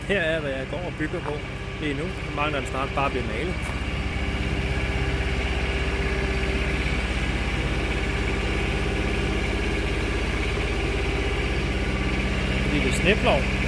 her er, hvad jeg går og bygger på lige nu. Nu mangler den snart bare bliver malet. Lille sneplov.